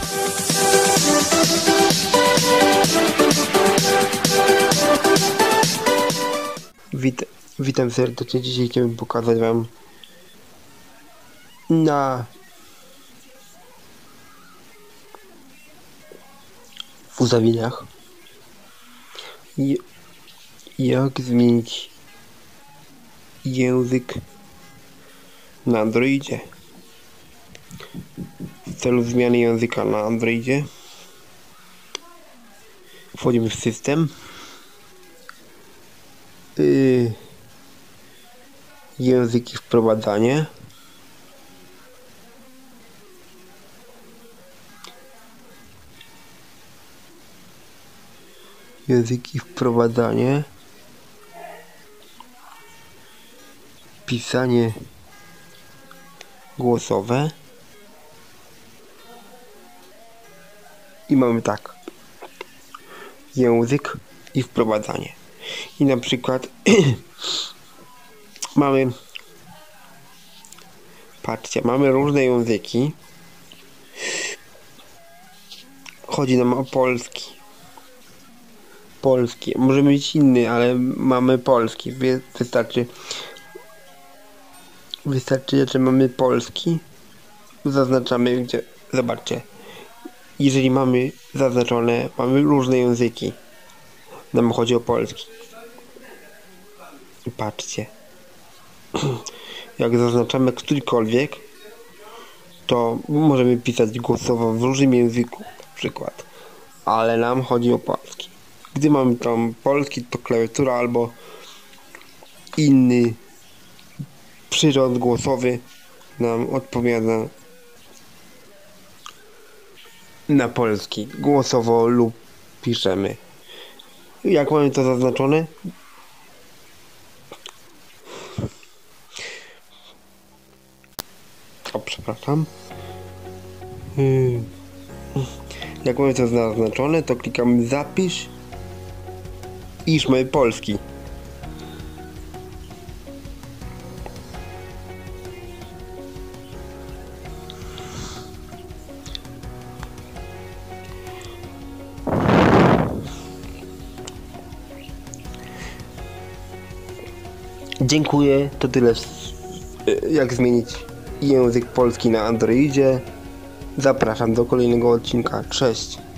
Witam serdecznie. Dzisiaj chciałbym pokazać wam na ustawieniach jak zmienić język na Androidzie. W celu zmiany języka na Androidzie wchodzimy w system, języki, wprowadzanie, pisanie głosowe i mamy tak, język i wprowadzanie. I na przykład patrzcie, mamy różne języki. Chodzi nam o polski. Może być inny, ale mamy polski. Wystarczy, że mamy polski. Zaznaczamy, gdzie, zobaczcie. Jeżeli mamy zaznaczone, mamy różne języki. Nam chodzi o polski. Patrzcie. Jak zaznaczamy którykolwiek, to możemy pisać głosowo w różnym języku, na przykład. Ale nam chodzi o polski. Gdy mamy tam polski, to klawiatura albo inny przyrząd głosowy nam odpowiada na polski. Głosowo lub piszemy. Jak mamy to zaznaczone? Przepraszam. Jak mamy to zaznaczone, to klikamy zapisz i mamy polski. Dziękuję, to tyle jak zmienić język polski na Androidzie. Zapraszam do kolejnego odcinka. Cześć!